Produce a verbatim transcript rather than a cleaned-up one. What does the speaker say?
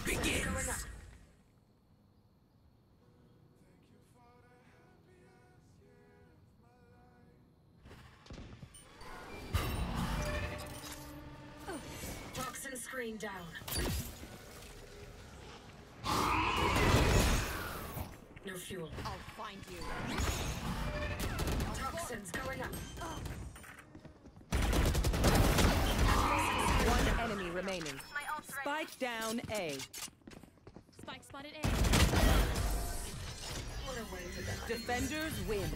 begins. Toxin screen down. No fuel. I'll find you. Toxins going up. One enemy remaining. Spike down A. Spike spotted A. What a way to die. Defenders win.